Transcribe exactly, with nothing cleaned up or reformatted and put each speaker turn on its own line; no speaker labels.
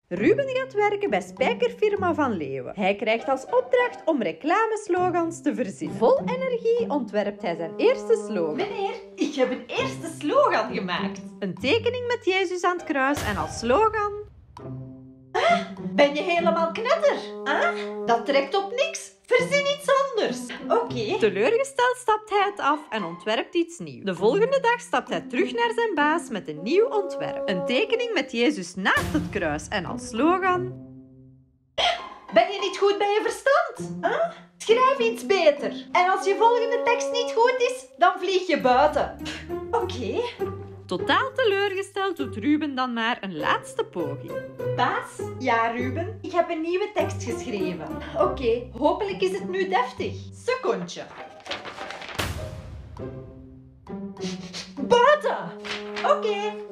Ruben gaat werken bij Spijkerfirma van Leeuwen. Hij krijgt als opdracht om reclameslogans te verzinnen. Vol energie ontwerpt hij zijn eerste slogan.
Meneer, ik heb een eerste slogan gemaakt.
Een tekening met Jezus aan het kruis en als slogan...
Ben je helemaal knetter? Ah, dat trekt op niks. Verzin iets anders. Oké. Okay.
Teleurgesteld stapt hij het af en ontwerpt iets nieuws. De volgende dag stapt hij terug naar zijn baas met een nieuw ontwerp. Een tekening met Jezus naast het kruis en als slogan...
Ben je niet goed bij je verstand? Huh? Schrijf iets beter. En als je volgende tekst niet goed is, dan vlieg je buiten. Oké. Okay.
Totaal teleurgesteld doet Ruben dan maar een laatste poging.
Baas? Ja, Ruben. Ik heb een nieuwe tekst geschreven. Oké, okay, hopelijk is het nu deftig. Secondje. Buiten! Oké. Okay.